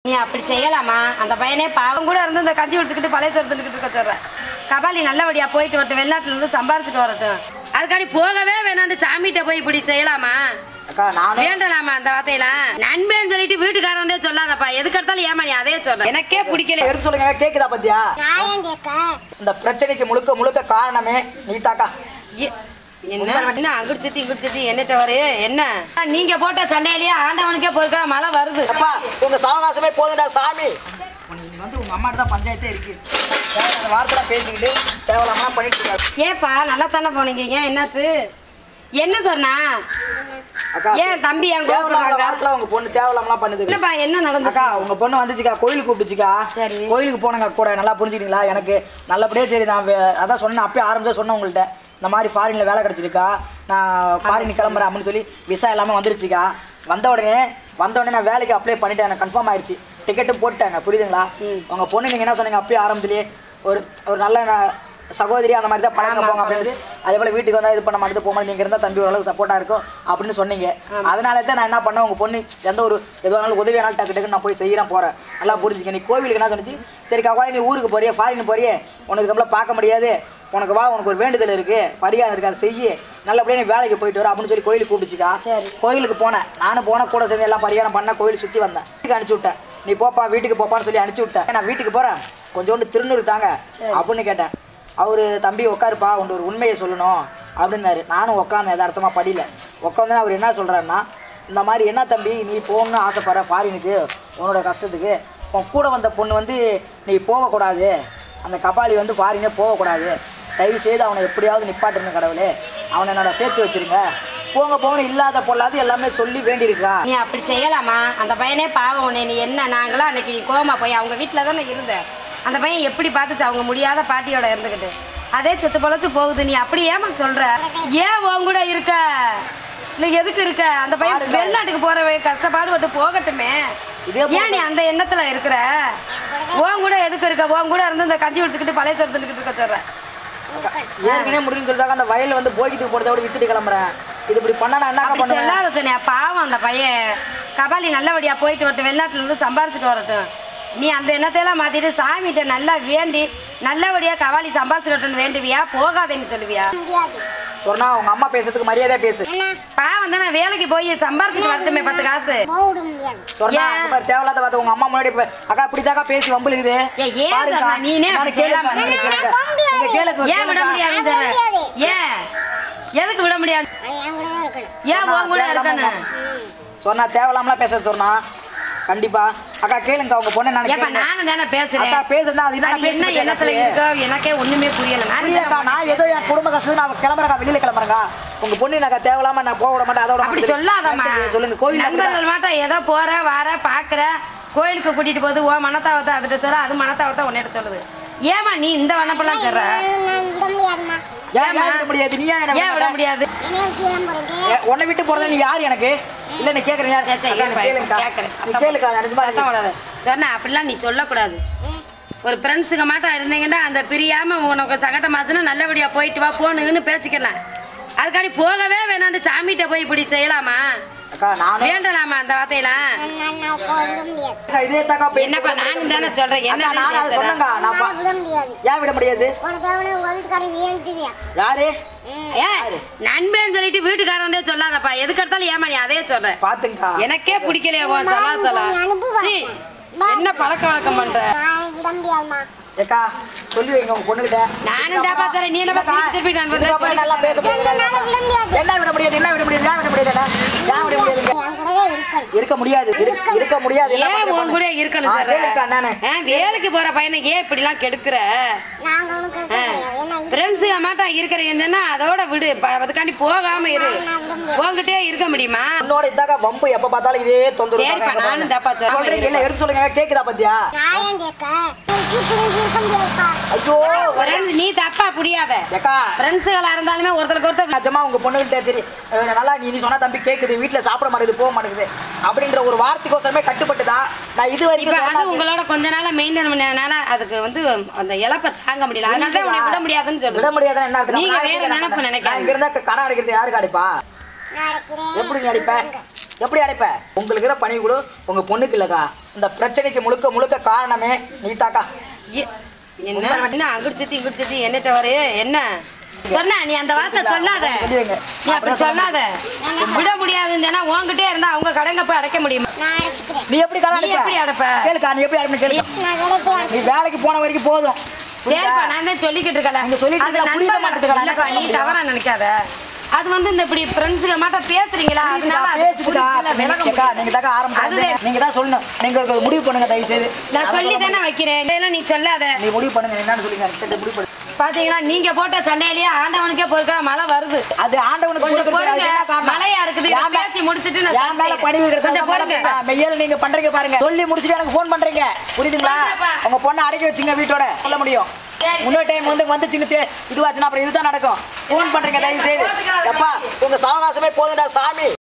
நீ அப்படி செய்யலாமா? அந்த பையனே பாவம் கூட இருந்து இந்த கஞ்சி குடிச்சுக்கிட்டு பழைய சோறு தின்னுக்கிட்டு இருக்க சொல்றேன். கபாலி நல்லபடியா போயிட்டு வரட்டும், வெளிநாட்டுல இருந்து சம்பாரிச்சுட்டு வரட்டும். அதுக்காண்டி போகவே வேணாண்டு சாமிகிட்ட போய் இப்படி செய்யலாமா? வேண்டலாமா அந்த வார்த்தையெல்லாம்? நண்பேன்னு சொல்லிட்டு வீட்டுக்காரனே சொல்லாதப்பா. எதுக்கு எடுத்தாலும் ஏமா நீ அதே சொல்ற? எனக்கே பிடிக்கல. எடுத்து சொல்லுங்க. கேக்குதா பத்தியா? இந்த பிரச்சனைக்கு முழுக்க முழுக்க காரணமே நீ தாக்கா. என்ன அங்குடிச்சு இங்குடிச்சு என்னட்ட வரையே என்ன? நீங்க போட்ட சண்டையிலேயே ஆண்டவனுக்கே போயிருக்கா. மழை வருது. அப்பா உங்க சாவகாசமே போதுடா சாமி. நீ வந்து உங்க அம்மாட்ட தான் பஞ்சாயத்தே இருக்கு. அந்த வார்த்தை பேசிக்கிட்டு தேவலாமா பண்ணிட்டு இருக்காரு. ஏப்பா நல்லா தானே போனீங்க, ஏன் என்னாச்சு? என்ன சொன்னா? ஏன் தம்பி என் வாரத்துல உங்க பொண்ணு தேவலாமலாம் பண்ணுது. இல்லப்பா என்ன நடந்துக்கா? உங்க பொண்ணு வந்துச்சுக்கா, கோயிலுக்கு கூப்பிட்டுச்சுக்கா. கோயிலுக்கு போனங்க கூட நல்லா புரிஞ்சுக்கிட்டீங்களா? எனக்கு நல்லபடியா சரி நான் அதான் சொன்னேன், அப்பயே ஆரம்பிச்சா சொன்னேன் உங்கள்கிட்ட. இந்த மாதிரி ஃபாரின்ல வேலை கிடைச்சிருக்கா, நான் ஃபாரின் கிளம்புறேன் அப்படின்னு சொல்லி விசா எல்லாமே வந்துருச்சுக்கா. வந்த உடனே நான் வேலைக்கு அப்ளை பண்ணிட்டேன். எனக்கு கன்ஃபார்ம் ஆயிடுச்சு, டிக்கெட்டும் போட்டாங்க. புரியுதுங்களா? உங்க பொண்ணு நீங்க என்ன சொன்னீங்க அப்பயே ஆரம்பத்திலேயே ஒரு நல்ல சகோதரி அந்த மாதிரி தான் பழங்க போங்க அப்படின்னு. அதே போல வீட்டுக்கு வந்தா இது பண்ண மாட்டேது போக நீங்க இருந்தா தம்பி ஓரளவுக்கு சப்போர்ட்டா இருக்கும் அப்படின்னு சொன்னீங்க. அதனால தான் நான் என்ன பண்ணேன், உங்க பொண்ணு எந்த ஒரு எதுவானாலும் உதவியானாலும் டக்கு டக்குன்னு நான் போய் செய்யறேன் போறேன். நல்லா புரிஞ்சுக்க. நீ கோவிலுக்கு என்ன சொன்னிச்சு, சரி காவாய் நீ ஊருக்கு போறியே, ஃபாரின் போறியே, உனக்கு கம்பளம் பார்க்க முடியாது, உனக்கு வா, உனக்கு ஒரு வேண்டுதல் இருக்கு, பரிகாரம் இருக்கு, அதை செய்ய நல்லபடியா நீ வேலைக்கு போயிட்டு வர அப்படின்னு சொல்லி கோயிலுக்கு கூப்பிடுச்சுக்கா. கோயிலுக்கு போனேன், நானும் போனேன், கூட சேர்ந்து எல்லாம் பரிகாரம் பண்ண கோயில் சுற்றி வந்தேன். வீட்டுக்கு அனுப்பிச்சு விட்டேன். நீ போப்பா வீட்டுக்கு போப்பான்னு சொல்லி அனுப்பிச்சு விட்டேன். நான் வீட்டுக்கு போறேன், கொஞ்சோண்டு திருநூறு தாங்க அப்படின்னு கேட்டேன். அவரு தம்பி உட்காருப்பா, உன் ஒரு உண்மையை சொல்லணும் அப்படின்னாரு. நானும் உட்காந்து எதார்த்தமா படியில உட்காந்து அவர் என்ன சொல்றாருன்னா, இந்த மாதிரி என்ன தம்பி நீ போகணும்னு ஆசைப்படுற ஃபாரினுக்கு, உன்னோட கஷ்டத்துக்கு உன் கூட வந்த பொண்ணு வந்து நீ போகக்கூடாது, அந்த கபாலி வந்து ஃபாரினே போகக்கூடாது, தயவு செய்து அவனை எப்படியாவது நிப்பாட்டுங்க கடவுளே, அவனை என்னோட சேர்த்து வச்சிருங்க, போகணும் இல்லாத பொல்லாது எல்லாமே சொல்லி வேண்டியிருக்கா. நீ அப்படி செய்யலாமா? அந்த பையனே பாவம். உன்னை நீ என்ன நாங்களாம் அன்னைக்கு கோமா போய் அவங்க வீட்டில் தானே இருந்தேன். அந்த பையன் எப்படி பார்த்துச்சு அவங்க முடியாத பாட்டியோட இருந்துக்கிட்டு, அதே செத்து பொழைச்சு போகுது. நீ அப்படி ஏமா சொல்ற? ஏன் உன் கூட இருக்க? இல்லை எதுக்கு இருக்க? அந்த பையன் வெளிநாட்டுக்கு போற கஷ்டப்பாடுபட்டு போகட்டுமே. ஏன் நீ அந்த எண்ணத்துல இருக்கிற? உன் கூட எதுக்கு இருக்க? உன் கூட இருந்து இந்த கஞ்சி குடிச்சுக்கிட்டு பழைய சோறு தின்னுக்கிட்டு இருக்க சொல்ற. ஏற்கனவே முடியும்னு சொல்லிட்டாங்க. அந்த வயலில் வந்து போய்கிட்டு போறதை விட வித்துட்டு கிளம்புறேன். இது இப்படி பண்ணா நான் என்ன பண்ணுவேன்? சொல்லாத சொன்னியா? பாவம் அந்த பையன். கபாலி நல்லபடியா போயிட்டு வரட்டும், வெளிநாட்டுல இருந்து சம்பாரிச்சுட்டு வரட்டும். நீ அந்த எண்ணத்தையெல்லாம் மாத்திட்டு சாமிகிட்ட நல்லா வேண்டி நல்லபடியா கபாலி சம்பாரிச்சுட்டு வேண்டுவியா? போகாதேன்னு சொல்லுவியா? சொன்னா உங்க அம்மா பேசுறதுக்கு மரியாதையா பேசு. பாவம் தானே, வேலைக்கு போய் சம்பாரிச்சுட்டு வரட்டுமே 10 காசு. சொன்னா தேவையில்லாத வார்த்தை உங்க அம்மா முன்னாடி அக்கா இப்படிதாக்கா பேசி வம்புலுக்குது. நீனே ஏன் விட முடியாது? ஏன் எதுக்கு விட முடியாது? ஏன் உன் கூட இருக்கணும்? சொன்னா தேவையில்லாமலாம் பேச சொன்னா கண்டிப்பா அக்கா கேளுங்க. உங்க பொண்ணு நானும் தானே பேசுறேன். பேசுறேன் என்ன எண்ணத்துல இருக்கோ எனக்கே ஒண்ணுமே புரியல. நான் ஏதோ என் குடும்ப கஷ்டம் நான் கிளம்புறேன், வெளியில கிளம்புறேங்க. உங்க பொண்ணு நான் தேவையில்லாம நான் போக விட மாட்டேன். அதோட அப்படி சொல்லாதம்மா. சொல்லுங்க. கோயில் நண்பர்கள் மாட்டா ஏதோ போற வார பாக்குற, கோயிலுக்கு கூட்டிட்டு போகுது, ஓ மனத்தாவத்தை அதுட்டு சொல்ற, அது மனத்தாவத்தை உன்னிட்ட சொல்லுது. ஏமா நீ இந்த வனப்பெல்லாம் சொல்ற? உன்னை விட்டு போறத நீ யாரு எனக்கு? இல்ல நீ கேக்குறேன் சொன்ன அப்படிலாம் நீ சொல்லக்கூடாது. ஒரு ஃப்ரெண்ட்ஸுக்கு மாட்டா இருந்தீங்கன்னா அந்த பிரியாம உனக்கு சங்கடமாச்சுன்னா நல்லபடியா போயிட்டு வா போனுன்னு பேசிக்கலாம். அதுக்காண்டி போகவே வேணாண்டு சாமிகிட்ட போய் இப்படி செய்யலாமா? வேண்டலாமா அந்த வார்த்தையெல்லாம்? என்னப்பா நானும் தானே சொல்றேன். ஏன் விட முடியாது? யாரு நண்பேன்னு சொல்லிட்டு வீட்டுக்காரனே சொல்லாதப்பா. எதுக்கு எடுத்தாலும் ஏமா நீ அதே சொல்ற? பாத்துங்க எனக்கே பிடிக்கலையே சொல்ல. என்ன பழக்க வழக்கம் பண்ற? ஏக்கா சொல்லி வைங்க உங்க பொண்ணுகிட்ட. நானும் தான் பாக்குறேன். நீ என்ன திருப்பி நான் வந்து நல்லா பேச என்ன விட முடியாது? என்ன விட முடியாது? ஏன் விட முடியாது? ஏன் விட முடியாது? இருக்க முடியாது. இருக்க முடியாது. ஏன் உன் கூட இருக்கணும் சொல்ற? வேலைக்கு போற பையனை ஏன் இப்படி எல்லாம் கெடுக்குற? ஃப்ரெண்ட்ஸுங்க மாட்டா இருக்கிறீங்கன்னா அதோட விடு. அதுக்காண்டி போகாம இரு. உங்ககிட்டே இருக்க முடியுமா? உன்னோட இதாக வம்பு எப்ப பார்த்தாலும் இதே தொந்தரவு. சரிப்பா நானும் தப்பா சொல்றேன். இல்ல எடுத்து சொல்லுங்க. கேக்குதா பத்தியா? ஐயோ நீ தப்பா புரியாத. ஃப்ரெண்ட்ஸ்களா இருந்தாலுமே ஒருத்தருக்கு ஒருத்தர் நிஜமா உங்க பொண்ணுகிட்ட சரி நல்லா நீ சொன்னா தம்பி கேக்குது, வீட்டுல சாப்பிட மாட்டேங்குது, போக மாட்டேங்குது அப்படின்ற ஒரு வார்த்தைக்கோசரமே கட்டுப்பட்டுதான் நான் இது வரைக்கும் உங்களோட கொஞ்ச நாளா மெயின்டைன் பண்ணதுனால அதுக்கு வந்து அந்த இழப்பை தாங்க முடியல. அதனால உன்னை விட முடியாதுன்னு சொல்லு. விட முடியாதுன்னு என்ன? நீங்க வேற நினைப்பு நினைக்காத. இங்க இருந்தா கடன் அடிக்கிறது யாருக்கு அடிப்பா? எப்படி அடிப்ப? எப்படி அடைப்ப? உங்களுக்கு இருக்கிற பணிவு கூட உங்க பொண்ணுக்கு இல்லக்கா. இந்த பிரச்சனைக்கு முழுக்க முழுக்க காரணமே நீ தாக்கா. என்ன அங்குடிச்சு என்னட்ட வரு என்ன சொன்ன? நீ அந்த வார்த்தை சொல்லாத, நீ அப்படி சொல்லாத. விட முடியாதுன்னு சொன்னா உன்கிட்டே இருந்தா அவங்க கடங்க போய் அடைக்க முடியுமா? நீ எப்படி அடைப்ப? கேளுக்கா, நீ எப்படி அடைப்ப கேளு. நீ வேலைக்கு போன வரைக்கும் போதும். சரிப்பா, நான் தான் சொல்லிக்கிட்டு இருக்கல. நீ தவறா நினைக்காத. அது வந்து இந்த இப்படி ஃப்ரெண்ட்ஸ்ங்க மாட்ட பேசுறீங்களா? அதனால நீங்க தாக்க ஆரம்பிச்சது. நீங்க தான் சொல்லணும். நீங்க முடிவு பண்ணுங்க தயவு செய்து. நான் சொல்லி தானே வைக்கிறேன். இல்லைன்னா நீ சொல்லாத. நீ முடிவு பண்ணுங்க, என்னன்னு சொல்லுங்க. முடிவு பண்ணு. பாத்தீங்களா, நீங்க போட்ட சண்டையிலேயே ஆண்டவனுக்கே பொறுக்க மழை வருது. அது ஆண்டவனுக்கு கொஞ்சம் பொறுங்க. மழையா இருக்குது, பேசி முடிச்சிட்டு நான் மேல பணி கொஞ்சம் பொறுங்க. மெய்யல நீங்க பண்றீங்க பாருங்க. சொல்லி முடிச்சிட்டு எனக்கு ஃபோன் பண்றீங்க, புரியுதுங்களா? உங்க பொண்ணை அடக்கி வச்சுங்க வீட்டோட, சொல்ல முடியும். இன்னொரு டைம் வந்துச்சுன்னு இதுவாச்சுன்னா அப்புறம் இதுதான் நடக்கும். ஃபோன் பண்றீங்க தயவு செய்து. எப்பா உங்க சாவகாசமே போதும்டா சாமி.